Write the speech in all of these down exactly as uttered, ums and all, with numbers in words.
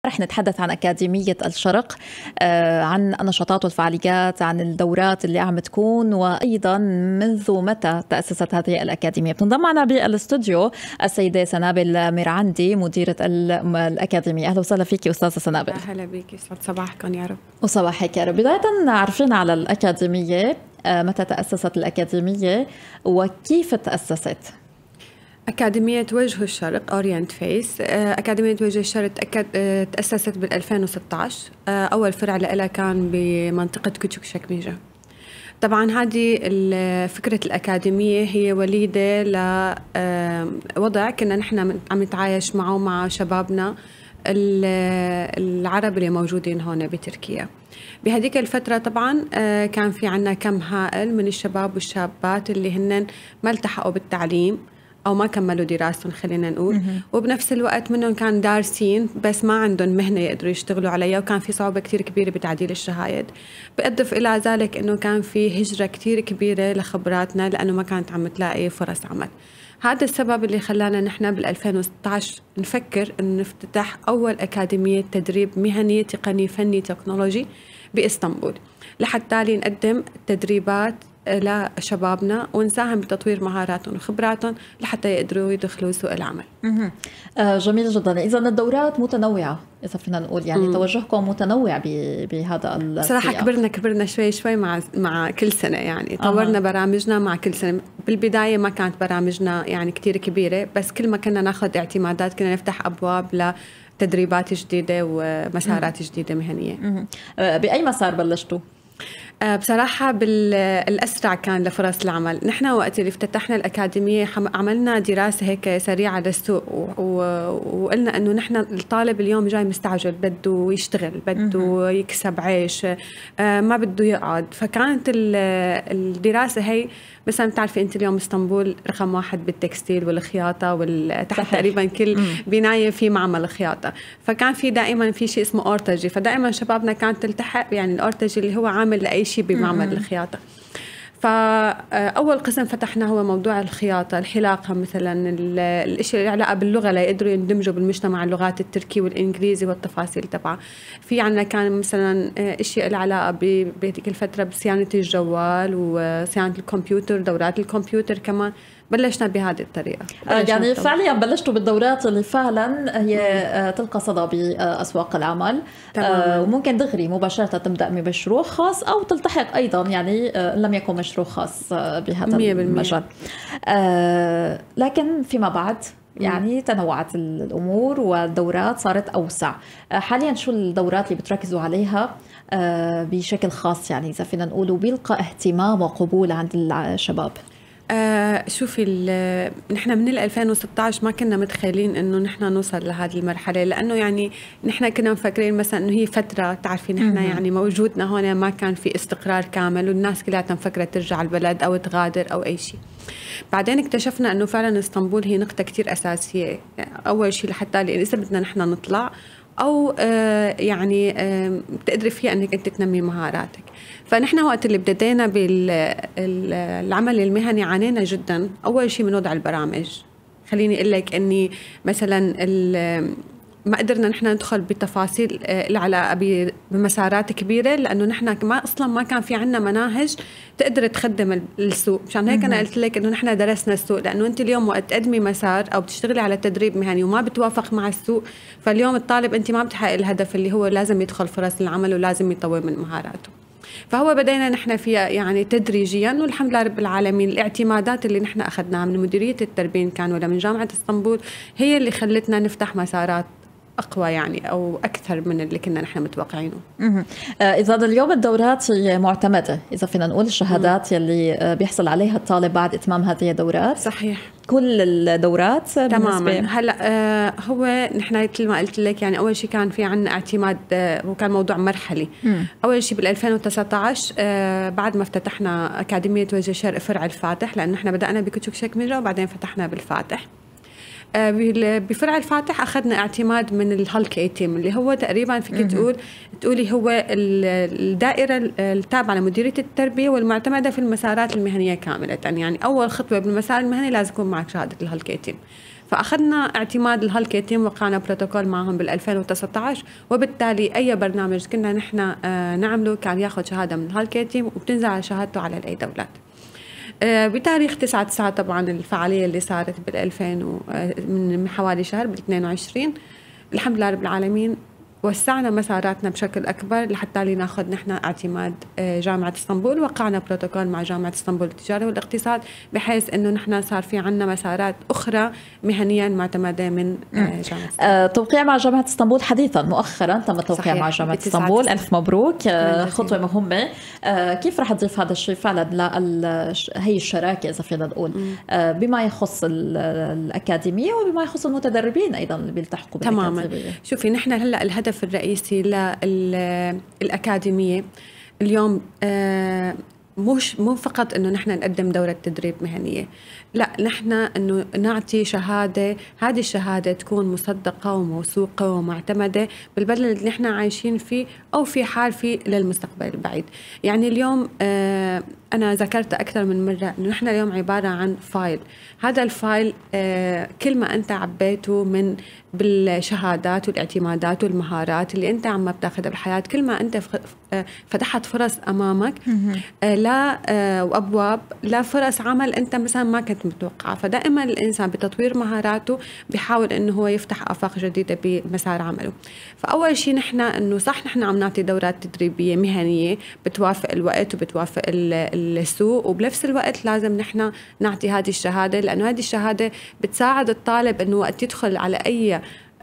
رح نتحدث عن أكاديمية الشرق، عن النشاطات والفعاليات، عن الدورات اللي عم تكون، وأيضا منذ متى تأسست هذه الأكاديمية. بتنضم معنا بالاستوديو السيدة سنابل ميرعندي مديرة الأكاديمية. أهلا وسهلا فيك أستاذة سنابل. أهلا بك، يسعد صباحكم يا رب. وصباحك يا رب. بداية عرفينا على الأكاديمية، متى تأسست الأكاديمية وكيف تأسست؟ أكاديمية وجه الشرق أورينت فيس. أكاديمية وجه الشرق تأسست بال ألفين وستة عشر. أول فرع لها كان بمنطقة كوتشوك شكميجة. طبعا هذه فكرة الأكاديمية هي وليدة لوضع كنا نحن عم نتعايش معه مع شبابنا العرب اللي موجودين هون بتركيا. بهذيك الفترة طبعا كان في عنا كم هائل من الشباب والشابات اللي هن ما التحقوا بالتعليم أو ما كملوا دراستهم خلينا نقول، وبنفس الوقت منهم كان دارسين بس ما عندهم مهنة يقدروا يشتغلوا عليها، وكان في صعوبة كتير كبيرة بتعديل الشهايد. بأضف إلى ذلك إنه كان في هجرة كتير كبيرة لخبراتنا لأنه ما كانت عم تلاقي فرص عمل. هذا السبب اللي خلانا نحن بال ألفين وستة عشر نفكر إنه نفتتح أول أكاديمية تدريب مهني تقني فني تكنولوجي بإسطنبول، لحتى نقدم تدريبات لشبابنا ونساهم بتطوير مهاراتهم وخبراتهم لحتى يقدروا يدخلوا سوق العمل. آه جميل جدا. إذا الدورات متنوعة، إذا فينا نقول يعني مم. توجهكم متنوع بهذا السياق. صراحة كبرنا كبرنا شوي شوي مع مع كل سنة، يعني طورنا أه. برامجنا مع كل سنة. بالبداية ما كانت برامجنا يعني كتير كبيرة، بس كل ما كنا ناخذ اعتمادات كنا نفتح أبواب لتدريبات جديدة ومسارات مم. جديدة مهنية. مم. بأي مسار بلشتوا؟ بصراحة بالأسرع كان لفرص العمل. نحن وقت اللي افتتحنا الأكاديمية عملنا دراسة هيك سريعة للسوق، وقلنا أنه نحن الطالب اليوم جاي مستعجل، بده يشتغل، بده يكسب عيش، ما بده يقعد. فكانت الدراسة هي مثلا بتعرفي أنت اليوم اسطنبول رقم واحد بالتكستيل والخياطة والتحت تقريبا كل بناية في معمل خياطة. فكان في دائما في شيء اسمه أورتجي، فدائما شبابنا كانت تلتحق يعني الأورتجي اللي هو عامل لأي شيء بمعمل الخياطة. فأول قسم فتحنا هو موضوع الخياطة، الحلاقة مثلا، الاشياء اللي علاقة باللغة ليقدروا يندمجوا بالمجتمع، اللغات التركي والإنجليزي والتفاصيل تبعها. في عنا كان مثلا اشياء اللي علاقة بهذيك الفترة بصيانة الجوال وصيانة الكمبيوتر، دورات الكمبيوتر كمان. بلشنا بهذه الطريقة. يعني الطبع. فعليا بلشتوا بالدورات اللي فعلا هي تلقى صدى بأسواق العمل. آه وممكن دغري مباشرة تبدأ بمشروع خاص أو تلتحق أيضا يعني لم يكن مشروع خاص بهذا المجال. آه لكن فيما بعد يعني تنوعت الأمور والدورات صارت أوسع. حاليا شو الدورات اللي بتركزوا عليها بشكل خاص، يعني إذا فينا نقول وبيلقى اهتمام وقبول عند الشباب؟ آه شوفي نحن من ألفين وستة عشر ما كنا متخيلين انه نحن نوصل لهذه المرحله، لانه يعني نحن كنا مفكرين مثلا انه هي فتره، تعرفي نحن يعني موجودنا هون ما كان في استقرار كامل، والناس كلها مفكره ترجع البلد او تغادر او اي شيء. بعدين اكتشفنا انه فعلا اسطنبول هي نقطه كتير اساسيه. اول شيء لحتى اذا بدنا نحن نطلع أو آه يعني آه بتقدري فيها أنك أنت تنمي مهاراتك. فنحن وقت اللي بدينا بالعمل المهني عانينا جدا. أول شيء من وضع البرامج. خليني أقول لك أني مثلا ما قدرنا نحن ندخل بتفاصيل العلاقة بمسارات كبيرة، لأنه نحن ما أصلا ما كان في عنا مناهج تقدر تخدم السوق. مشان هيك أنا قلت لك إنه نحن درسنا السوق، لأنه أنت اليوم وقت تقدمي مسار أو بتشتغلي على تدريب مهني وما بتوافق مع السوق، فاليوم الطالب أنت ما بتحقق الهدف اللي هو لازم يدخل فرص العمل ولازم يطور من مهاراته. فهو بدينا نحن فيها يعني تدريجيا، والحمد لله رب العالمين الاعتمادات اللي نحن أخذناها من مديرية التربية كان ولا من جامعة اسطنبول هي اللي خلتنا نفتح مسارات أقوى يعني أو أكثر من اللي كنا نحن متوقعينه. إذا اليوم الدورات هي معتمدة، إذا فينا نقول الشهادات مم. يلي بيحصل عليها الطالب بعد إتمام هذه الدورات. صحيح. كل الدورات تماما. هلا آه هو نحن مثل ما قلت لك يعني أول شيء كان في عنا اعتماد، آه وكان موضوع مرحلي. مم. أول شيء بال ألفين وتسعة عشر آه بعد ما افتتحنا أكاديمية وجه الشرق فرع الفاتح، لأن نحن بدأنا بكوتشوك شكميجة وبعدين فتحنا بالفاتح. بفرع الفاتح أخذنا اعتماد من الهال كي تيم اللي هو تقريبا فيك تقول تقولي هو الدائرة التابعة لمديرية التربية والمعتمدة في المسارات المهنية كاملة. يعني أول خطوة بالمسار المهني لازم يكون معك شهادة الهال كي تيم. فاخذنا اعتماد الهالكي تيم، وقعنا بروتوكول معهم بال ألفين وتسعة عشر، وبالتالي اي برنامج كنا نحن نعمله كان ياخذ شهاده من الهالكي تيم وبتنزل على شهادته على الاي دولات. بتاريخ تسعة تسعة طبعا الفعاليه اللي صارت بال ألفين من حوالي شهر بال اثنين وعشرين، الحمد لله رب العالمين وسعنا مساراتنا بشكل أكبر لحتى لناخذ نحن اعتماد جامعة اسطنبول. وقعنا بروتوكول مع جامعة اسطنبول للتجارة والاقتصاد، بحيث أنه نحن صار في عنا مسارات أخرى مهنيا معتمدة من جامعة اسطنبول. توقيع مع جامعة اسطنبول حديثا مؤخرا تم التوقيع مع جامعة اسطنبول، ألف مبروك، خطوة مهمة. كيف رح تضيف هذا الشيء فعلا لهي الشراكة إذا فينا نقول بما يخص الأكاديمية وبما يخص المتدربين أيضا اللي بيلتحقوا بالأكاديمية؟ تماما. شوفي نحن هلأ الهدف الرئيسي للأكاديمية اليوم مش مو فقط إنه نحن نقدم دورة تدريب مهنية، لا نحن إنه نعطي شهادة، هذه الشهادة تكون مصدقة وموثوقة ومعتمدة بالبلد اللي نحن عايشين فيه أو في حال فيه للمستقبل البعيد. يعني اليوم أنا ذكرت أكثر من مرة إنه نحن اليوم عبارة عن فايل، هذا الفايل كل ما أنت عبيته من بالشهادات والاعتمادات والمهارات اللي أنت عم بتاخذها بالحياة، كل ما أنت فتحت فرص أمامك لا وأبواب لا فرص عمل أنت مثلا ما كنت متوقعة. فدائما الإنسان بتطوير مهاراته بيحاول إنه هو يفتح آفاق جديدة بمسار عمله. فأول شيء نحن إنه صح نحن عم نعطي دورات تدريبية مهنية بتوافق الوقت وبتوافق السوق، وبنفس الوقت لازم نحن نعطي هذه الشهادة، لأنه هذه الشهادة بتساعد الطالب إنه وقت يدخل على أي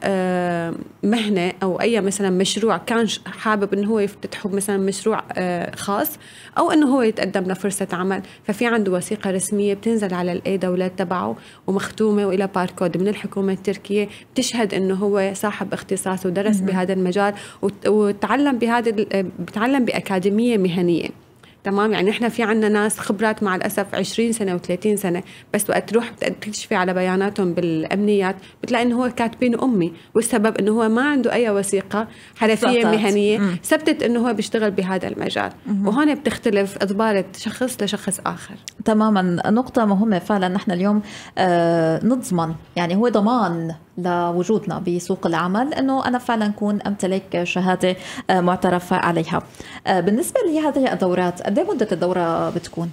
مهنة أو أي مثلا مشروع كان حابب إنه هو يفتحه مثلا مشروع خاص أو إنه هو يتقدم لفرصة عمل، ففي عنده وثيقة رسمية بتنزل على الأي دولات تبعه ومختومة وإلى باركود من الحكومة التركية بتشهد إنه هو صاحب اختصاص ودرس بهذا المجال وتعلم بهذا بتعلم بأكاديمية مهنية. تمام. يعني احنا في عنا ناس خبرات مع الأسف عشرين سنة وثلاثين سنة، بس وقت تروح تكشفي على بياناتهم بالأمنيات بتلاقي إنه هو كاتبين أمي، والسبب إنه هو ما عنده أي وثيقة حرفية مهنية ثبتت إنه هو بيشتغل بهذا المجال. مم. وهون بتختلف إضبارة شخص لشخص آخر. تماما، نقطة مهمة فعلا. نحن اليوم آه نضمن، يعني هو ضمان لوجودنا بسوق العمل انه انا فعلا اكون امتلك شهاده معترف عليها. بالنسبه لهذه الدورات قد ايه مده الدوره بتكون؟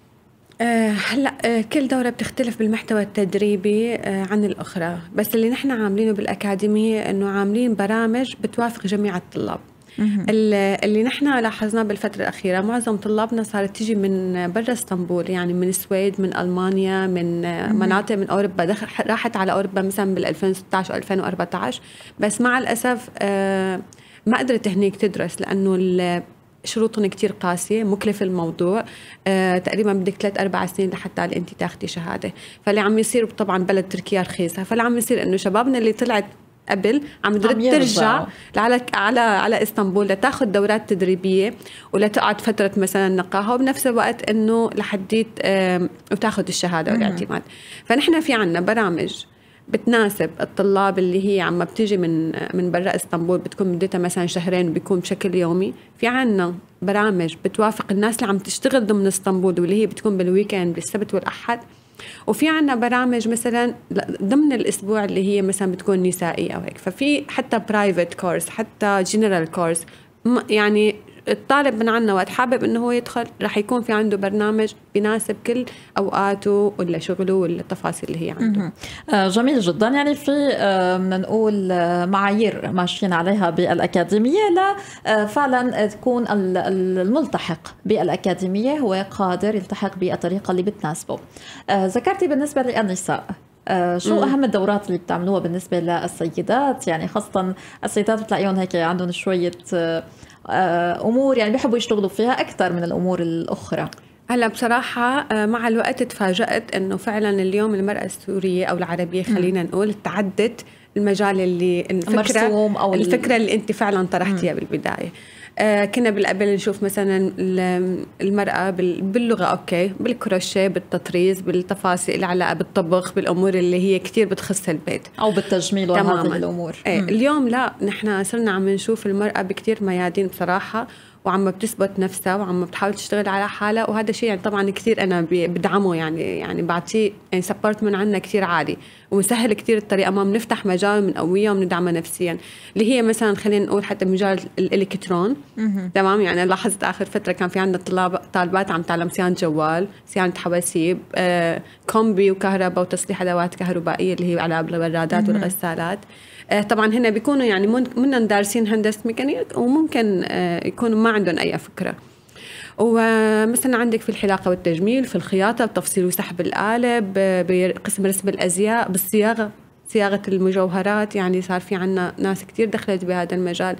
هلا أه كل دورة بتختلف بالمحتوى التدريبي أه عن الأخرى، بس اللي نحن عاملينه بالأكاديمية إنه عاملين برامج بتوافق جميع الطلاب. اللي نحن لاحظناه بالفترة الأخيرة معظم طلابنا صارت تيجي من برا اسطنبول، يعني من السويد، من ألمانيا، من مناطق من أوروبا، دخل راحت على أوروبا مثلا بال ألفين وستة عشر ألفين وأربعة عشر، بس مع الأسف أه ما قدرت هنيك تدرس لأنه شروطهم كتير قاسية، مكلف الموضوع، آه، تقريبا بدك ثلاث أربع سنين لحتى أنت تاخدي شهادة. فاللي عم يصير طبعا بلد تركيا رخيصة، فاللي عم يصير إنه شبابنا اللي طلعت قبل عم ترد ترجع على على على اسطنبول لتاخذ دورات تدريبيه ولتقعد فتره مثلا نقاهه، وبنفس الوقت انه لحديت وتاخذ الشهاده والاعتماد. فنحن في عنا برامج بتناسب الطلاب اللي هي عم بتيجي من من برا اسطنبول، بتكون مدتها مثلا شهرين وبيكون بشكل يومي. في عنا برامج بتوافق الناس اللي عم تشتغل ضمن اسطنبول واللي هي بتكون بالويكند بالسبت والاحد. وفي عنا برامج مثلا ضمن الاسبوع اللي هي مثلا بتكون نسائيه او هيك. ففي حتى برايفت كورس، حتى جنرال كورس. يعني الطالب من عنا وقت حابب انه هو يدخل رح يكون في عنده برنامج بيناسب كل اوقاته ولا شغله ولا التفاصيل اللي هي عنده. آه جميل جدا. يعني في بدنا نقول معايير ماشيين عليها بالاكاديميه لا آه فعلا تكون الملتحق بالاكاديميه هو قادر يلتحق بالطريقه اللي بتناسبه. آه ذكرتي بالنسبه للنساء، آه شو مم. أهم الدورات اللي بتعملوها بالنسبة للسيدات؟ يعني خاصة السيدات بتلاقيهم هيك عندهم شوية آه أمور يعني بيحبوا يشتغلوا فيها أكثر من الأمور الأخرى. هلا بصراحة مع الوقت تفاجأت إنه فعلا اليوم المرأة السورية أو العربية خلينا نقول تعدت المجال اللي الفكرة أو الفكرة اللي أنت فعلا طرحتيها بالبداية. آه كنا بالقبل نشوف مثلا المرأة باللغة أوكي، بالكروشيه، بالتطريز، بالتفاصيل اللي علاقة بالطبخ، بالأمور اللي هي كتير بتخص البيت أو بالتجميل وهذه الأمور. ايه اليوم لا، نحن صرنا عم نشوف المرأة بكتير ميادين بصراحة، وعم بتثبت نفسها وعم بتحاول تشتغل على حالها، وهذا شيء يعني طبعا كثير انا بدعمه، يعني يعني بعطيه يعني سبورت من عنا كثير عالي، ومسهل كثير الطريقه، ما بنفتح مجال من قويه وبندعمها نفسيا، اللي هي مثلا خلينا نقول حتى مجال الالكترون. تمام، يعني لاحظت اخر فتره كان في عندنا طلاب طالبات عم تعلم صيانه جوال، صيانه حواسيب، آه، كومبي وكهرباء وتصليح ادوات كهربائيه اللي هي على بالبرادات والغسالات. طبعا هنا بيكونوا يعني منهم دارسين هندسة ميكانيك، وممكن يكونوا ما عندهم أي فكرة. ومثلا عندك في الحلاقة والتجميل، في الخياطة، بتفصيل وسحب الآلة، بقسم رسم الأزياء، بالصياغة، صياغة المجوهرات، يعني صار في عنا ناس كتير دخلت بهذا المجال.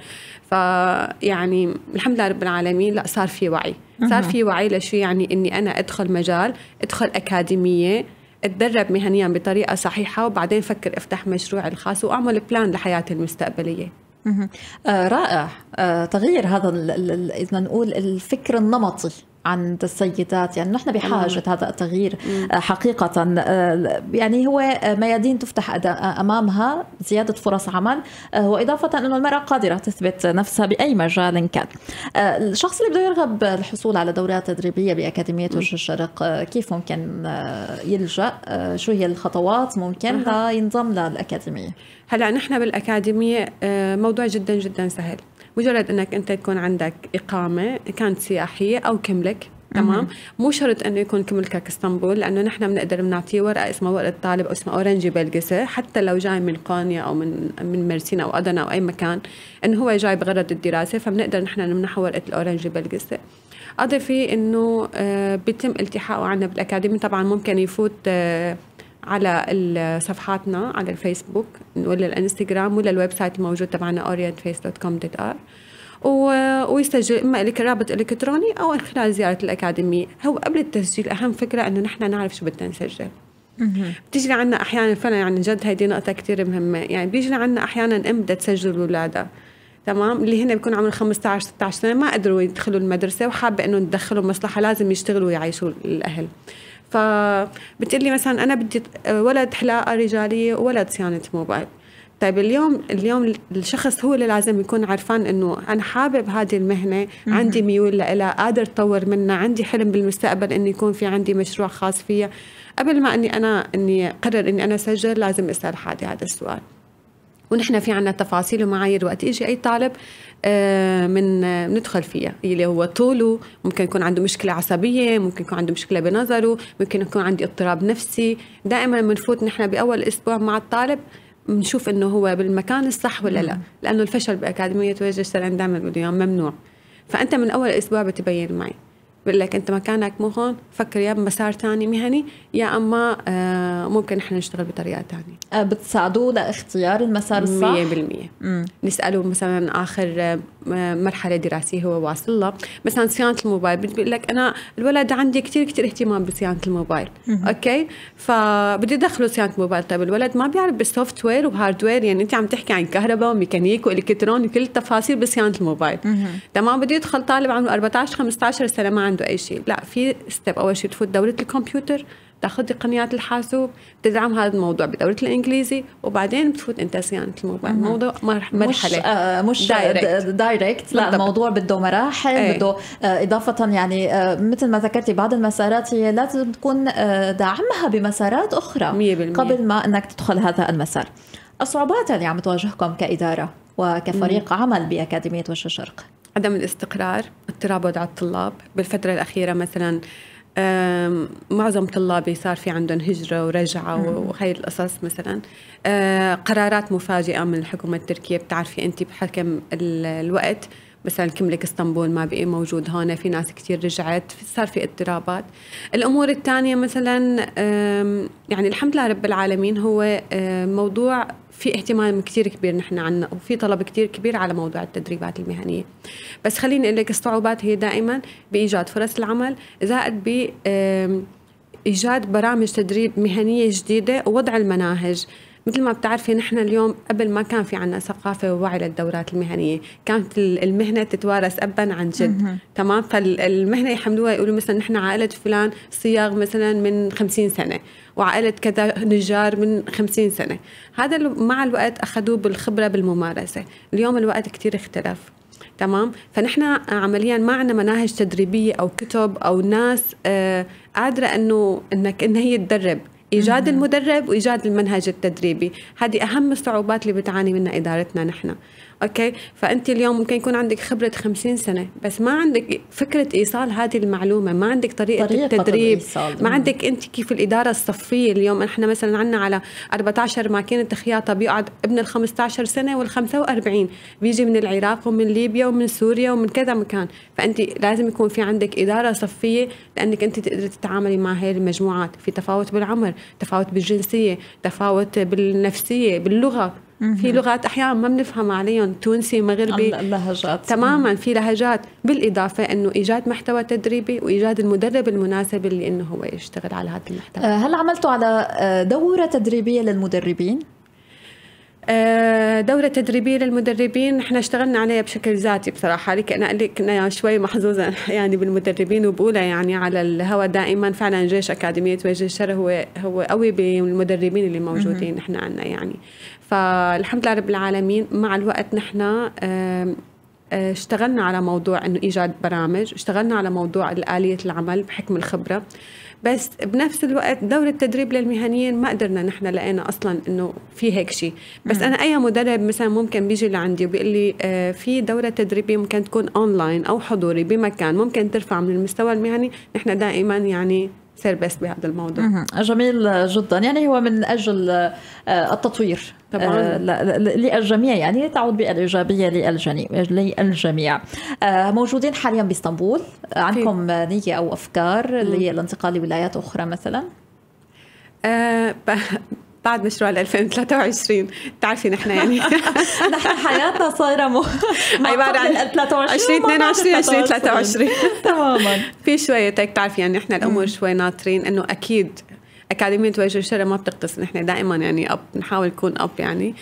فيعني الحمد لله رب العالمين، لا صار في وعي، صار في وعي لشو يعني إني أنا أدخل مجال، أدخل أكاديمية، اتدرب مهنيا بطريقة صحيحة، وبعدين فكر افتح مشروع الخاص وأعمل بلان لحياتي المستقبلية. آه رائع. آه تغيير هذا إذا نقول الفكر النمطي عند السيدات، يعني نحن بحاجة هذا التغيير حقيقة. يعني هو ميادين تفتح أمامها، زيادة فرص عمل، وإضافة أن المرأة قادرة تثبت نفسها بأي مجال كان. الشخص اللي بده يرغب الحصول على دورات تدريبية بأكاديمية وجه الشرق كيف ممكن يلجأ؟ شو هي الخطوات ممكن لا ينضم للأكاديمية؟ هلأ نحن بالأكاديمية موضوع جدا جدا سهل، مجرد انك انت تكون عندك اقامه كانت سياحيه او كملك. تمام، مو شرط انه يكون كملكك اسطنبول، لانه نحن بنقدر بنعطيه ورقه اسمها ورقه طالب او اسمها اورنجي بلقسه، حتى لو جاي من قونيا او من من مرسين او ادنا او اي مكان، انه هو جاي بغرض الدراسه، فبنقدر نحن نمنحه ورقه الاورنجي بلقسه. اضفي انه بيتم التحاقه عنا بالاكاديميه، طبعا ممكن يفوت على صفحاتنا على الفيسبوك ولا الانستغرام ولا الويب سايت الموجود تبعنا اورينت فيس دوت كوم دوت ار، ويسجل اما رابط الكتروني او خلال زياره الاكاديميه. هو قبل التسجيل اهم فكره انه نحن نعرف شو بدنا نسجل. بتجي عنا احيانا فعلا يعني جد هيدي نقطه كثير مهمه، يعني بيجي عنا احيانا ام بدها تسجل اولادها، تمام، اللي هن بيكون عمرهم خمسة عشر ستة عشر سنه، ما قدروا يدخلوا المدرسه وحابه انه تدخلوا مصلحه لازم يشتغلوا ويعيشوا الاهل. فبتقلي مثلا أنا بدي ولد حلاقة رجالية وولد صيانة موبايل. طيب اليوم اليوم الشخص هو اللي لازم يكون عرفان إنه أنا حابب هذه المهنة، عندي ميول لها، قادر أطور منها، عندي حلم بالمستقبل إنه يكون في عندي مشروع خاص فيها. قبل ما إني أنا إني قرر إني أنا أسجل لازم أسأل حالي هذا السؤال. ونحن في عنا تفاصيل ومعايير وقت يجي أي طالب من ندخل فيها، اللي هو طوله، ممكن يكون عنده مشكلة عصبية، ممكن يكون عنده مشكلة بنظره، ممكن يكون عندي اضطراب نفسي. دائما بنفوت نحن بأول أسبوع مع الطالب بنشوف إنه هو بالمكان الصح ولا لا، لأنه الفشل بأكاديمية وجه الشرق دائما بيقولوا ممنوع. فأنت من أول أسبوع بتبين معي، بقول لك أنت مكانك مو هون، فكر يا بمسار تاني مهني، يا أما آه ممكن إحنا نشتغل بطريقة تانية. بتساعدوه لاختيار المسار الصح؟ مية بالمية. نسأله مثلا آخر مرحلة دراسية هو واصل له، مثلا صيانة الموبايل، بيقول لك أنا الولد عندي كتير كتير اهتمام بصيانة الموبايل. مم. أوكي، فبدي أدخله صيانة الموبايل. طيب الولد ما بيعرف بالسوفت وير وهارد وير، يعني أنت عم تحكي عن كهرباء وميكانيك وإلكترون وكل التفاصيل بصيانة الموبايل. مم. تمام، بدي يدخل طالب عمره أربعة عشر خمسة عشر سنة ما عنده أي شيء، لا، في ستيب. أول شيء تفوت دورة الكمبيوتر، تاخذ تقنيات الحاسوب، تدعم هذا الموضوع بدورة الإنجليزي، وبعدين بتفوت أنت صيانة الموبايل. موضوع مرحلة مش, آه مش دايركت, دايركت لا، الموضوع بده مراحل. ايه. بده آه إضافة يعني آه مثل ما ذكرتي بعض المسارات هي لازم تكون آه دعمها بمسارات أخرى مية بالمية قبل ما أنك تدخل هذا المسار. الصعوبات اللي عم تواجهكم كإدارة وكفريق مم. عمل بأكاديمية وجه الشرق؟ عدم الاستقرار، اضطراب وضع الطلاب. بالفترة الأخيرة مثلا معظم طلابي صار في عندهم هجرة ورجعة وهي القصص. مثلا قرارات مفاجئة من الحكومة التركية، بتعرفي أنت بحكم الوقت، مثلا كملك اسطنبول ما بقي موجود هون، في ناس كتير رجعت، صار في اضطرابات. الأمور الثانية مثلا يعني الحمد لله رب العالمين، هو موضوع في اهتمام كتير كبير نحن عنا، وفي طلب كتير كبير على موضوع التدريبات المهنية. بس خليني أقول لك الصعوبات هي دائما بإيجاد فرص العمل، زائد بإيجاد برامج تدريب مهنية جديدة ووضع المناهج. مثل ما بتعرفي نحن اليوم قبل ما كان في عنا ثقافة ووعي للدورات المهنية، كانت المهنة تتوارث أبا عن جد. تمام. فالمهنة يحملوها يقولوا مثلا نحن عائلة فلان صياغ مثلا من خمسين سنة، وعائلة كذا نجار من خمسين سنة. هذا مع الوقت أخذوه بالخبرة بالممارسة. اليوم الوقت كتير اختلف. تمام. فنحن عمليا ما عندنا مناهج تدريبية أو كتب أو ناس آه قادرة أنه إنك إن هي تدرب. إيجاد المدرب وإيجاد المنهج التدريبي، هذه أهم الصعوبات اللي بتعاني منها إدارتنا نحن. أوكي. فأنت اليوم ممكن يكون عندك خبرة خمسين سنة بس ما عندك فكرة إيصال هذه المعلومة، ما عندك طريقة, طريقة التدريب، ما عندك أنت كيف الإدارة الصفية. اليوم إحنا مثلا عنا على أربعة عشر ماكينة خياطة بيقعد ابن ال خمسة عشر سنة وال خمسة وأربعين بيجي من العراق ومن ليبيا ومن سوريا ومن كذا مكان. فأنت لازم يكون في عندك إدارة صفية لأنك أنت تقدر تتعاملي مع هاي المجموعات. في تفاوت بالعمر، تفاوت بالجنسية، تفاوت بالنفسية، باللغة. في لغات أحيانا ما بنفهم عليهم، تونسي مغربي، اللهجات تماما في لهجات. بالإضافة أنه إيجاد محتوى تدريبي وإيجاد المدرب المناسب اللي أنه هو يشتغل على هذا المحتوى. هل عملتوا على دورة تدريبية للمدربين؟ دورة تدريبية للمدربين احنا اشتغلنا عليها بشكل ذاتي بصراحة، لكن كنا شوي محظوظة يعني بالمدربين، وبقولها يعني على الهواء دائما. فعلا جيش أكاديمية وجه الشر هو هو قوي بالمدربين اللي موجودين احنا عنا يعني. فالحمد لله رب العالمين. مع الوقت نحن اشتغلنا على موضوع انه ايجاد برامج، اشتغلنا على موضوع آلية العمل بحكم الخبرة، بس بنفس الوقت دورة التدريب للمهنيين ما قدرنا نحن لقينا أصلا إنه في هيك شيء. بس م. أنا أي مدرب مثلا ممكن بيجي لعندي وبيقول لي آه في دورة تدريبية ممكن تكون أونلاين أو حضوري بمكان ممكن ترفع من المستوى المهني، نحن دائما يعني سير بس بهذا الموضوع. جميل جدا. يعني هو من أجل التطوير طبعا للجميع، يعني تعود بالإيجابية للجميع. موجودين حاليا بإسطنبول، عندكم نية أو أفكار للانتقال لولايات أخرى مثلا؟ أه بعد مشروع ألفين وثلاثة وعشرين تعرفي نحن يعني نحن حياتنا صايرة م... عبارة عن عشرين اثنين وعشرين عشرين ثلاثة وعشرين تماما. في شوية هيك تعرفي يعني نحن الأمور شوي ناطرين إنه أكيد أكاديمية وجه الشر ما بتقتصر، نحن دائما يعني أب نحاول نكون أب يعني.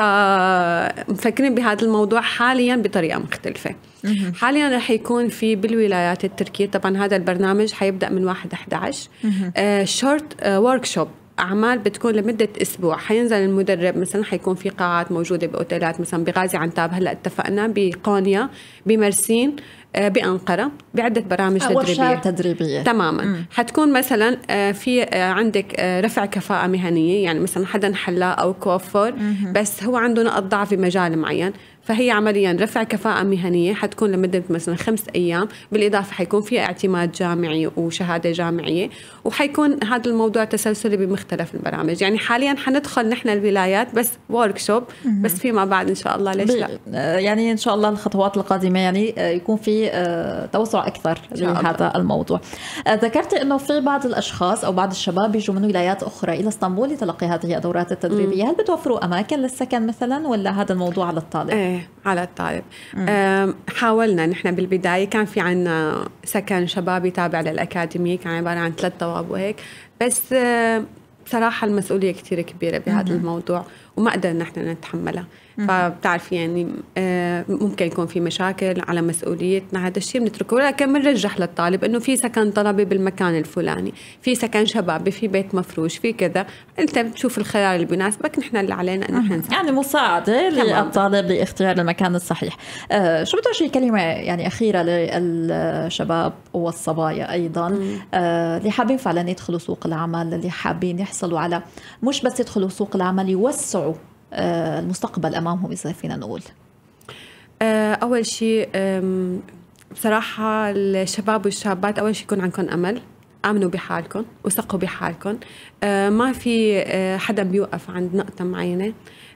فمفكرين بهذا الموضوع حاليا بطريقة مختلفة. حاليا رح يكون في بالولايات التركية، طبعا هذا البرنامج حيبدأ من واحد أحد عشر شورت وركشوب، أعمال بتكون لمدة أسبوع. حينزل المدرب مثلا، حيكون في قاعات موجودة بأوتيلات مثلا بغازي عنتاب، هلأ اتفقنا بقونيا، بمرسين، بأنقرة، بعدة برامج تدريبية. ورشات تدريبية تماما. مم. حتكون مثلا في عندك رفع كفاءة مهنية، يعني مثلا حدا حلاق أو كوافور بس هو عنده نقط ضعف في مجال معين، فهي عمليا رفع كفاءة مهنية حتكون لمدة مثلا خمس أيام. بالإضافة حيكون فيها اعتماد جامعي وشهادة جامعية، وحيكون هذا الموضوع تسلسلي بمختلف البرامج. يعني حاليا حندخل نحن الولايات بس وركشوب، بس فيما بعد إن شاء الله ليش لا. يعني إن شاء الله الخطوات القادمة يعني يكون في توسع أكثر لهذا الموضوع. ذكرت أنه في بعض الأشخاص أو بعض الشباب بيجوا من ولايات أخرى إلى اسطنبول لتلقي هذه الدورات التدريبية. هل بتوفروا أماكن للسكن مثلا، ولا هذا الموضوع على الطالب؟ ايه على الطالب. حاولنا نحن بالبداية كان في عنا سكن شبابي تابع للأكاديمية، كان عبارة عن ثلاث طواب وهيك، بس بصراحة المسؤولية كتير كبيرة بهذا الموضوع وما قدرنا نحن نتحملها. فبتعرف يعني ممكن يكون في مشاكل على مسؤوليتنا، هذا الشيء بنتركه، ولكن بنرجح للطالب انه في سكن طلبي بالمكان الفلاني، في سكن شبابي، في بيت مفروش، في كذا. انت بتشوف الخيار اللي بيناسبك، نحن اللي علينا ان نحن يعني مساعده للطالب لاختيار المكان الصحيح. آه شو بدي شيء كلمه يعني اخيره للشباب والصبايا ايضا آه اللي حابين فعلا يدخلوا سوق العمل، اللي حابين يحصلوا على مش بس يدخلوا سوق العمل، يوسعوا المستقبل أمامهم إذا فينا نقول؟ أول شيء بصراحة الشباب والشابات أول شيء يكون عندكم أمل، آمنوا بحالكم وثقوا بحالكم. ما في حدا بيوقف عند نقطة معينة.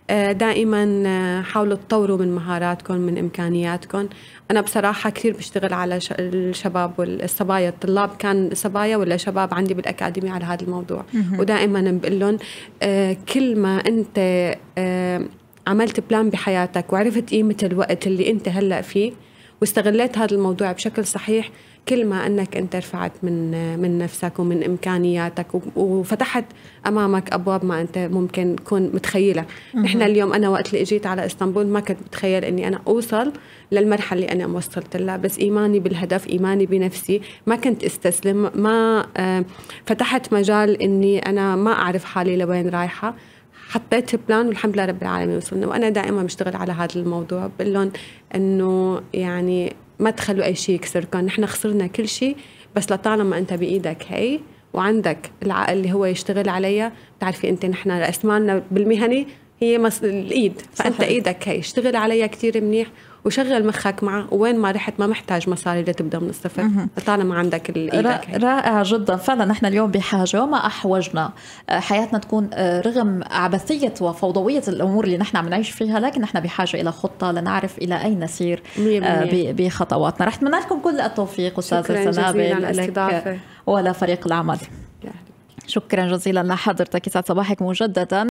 دائما حاولوا تطوروا من مهاراتكم، من إمكانياتكم. أنا بصراحة كثير بشتغل على الشباب والصبايا، الطلاب كان صبايا ولا شباب عندي بالأكاديمية على هذا الموضوع. ودائما بقول لهم كل ما أنت عملت بلان بحياتك وعرفت قيمة الوقت اللي أنت هلأ فيه واستغليت هذا الموضوع بشكل صحيح، كل ما أنك أنت رفعت من من نفسك ومن إمكانياتك وفتحت أمامك أبواب ما أنت ممكن تكون متخيلة. نحن اليوم أنا وقت اللي اجيت على اسطنبول ما كنت متخيل أني أنا أوصل للمرحلة اللي أنا وصلت لها، بس إيماني بالهدف، إيماني بنفسي، ما كنت استسلم، ما فتحت مجال أني أنا ما أعرف حالي لوين رايحة، حطيت بلان والحمد لله رب العالمين وصلنا. وأنا دائما بشتغل على هذا الموضوع، بقول لهم أنه يعني ما تخلوا أي شيء يكسركم، نحن خسرنا كل شيء، بس لطالما أنت بإيدك هي وعندك العقل اللي هو يشتغل عليها. بتعرفي أنت نحن رأس مالنا بالمهني هي مص... الإيد، فأنت صحيح. إيدك هي اشتغل عليها كتير منيح وشغل مخك معه، وين ما رحت ما محتاج مصاري لتبدأ من الصفر طالما عندك الإيدك. رائع جدا فعلا. نحن اليوم بحاجة وما أحوجنا حياتنا تكون رغم عبثية وفوضوية الأمور اللي نحن عم نعيش فيها، لكن نحن بحاجة إلى خطة لنعرف إلى أين نسير بخطواتنا. رح أتمنى لكم كل التوفيق أستاذة سنابل لك ولا فريق العمل. شكرا جزيلا لحضرتك، يسعد صباحك مجددا.